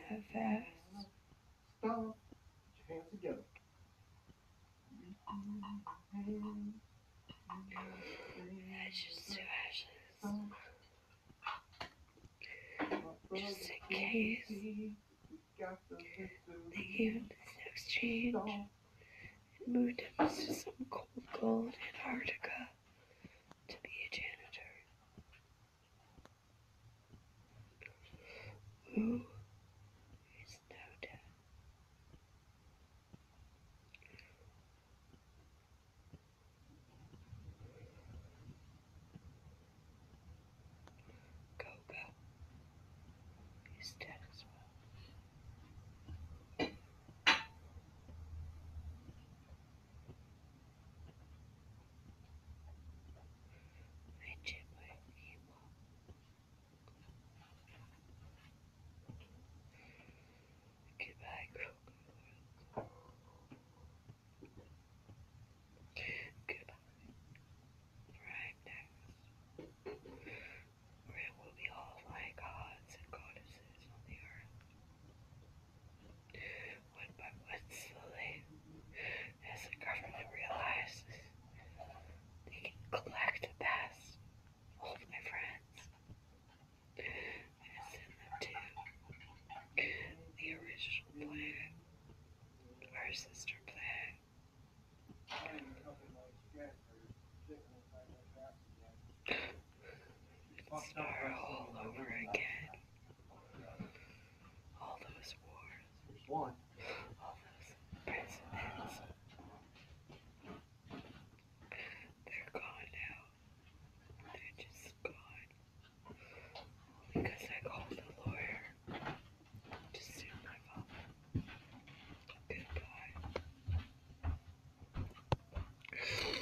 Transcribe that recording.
that fast. Stop. Put your hands together. Ashes to ashes. Just in case they gave him this exchange and moved him to some cold gold Antarctica to be a janitor. Who is now dead. Goga is dead as well. My Ghibli came up. Goodbye, Goga. Goodbye. For I'm next. Where it will be all my gods and goddesses on the earth. One by one, slowly, as the government realizes they can collect the best, all of my friends, and send them to the original planet, our sister planet. Start all over again. All those wars, There's one. all those presidents, they're gone now. They're just gone. Because I called a lawyer to sue my father. Goodbye.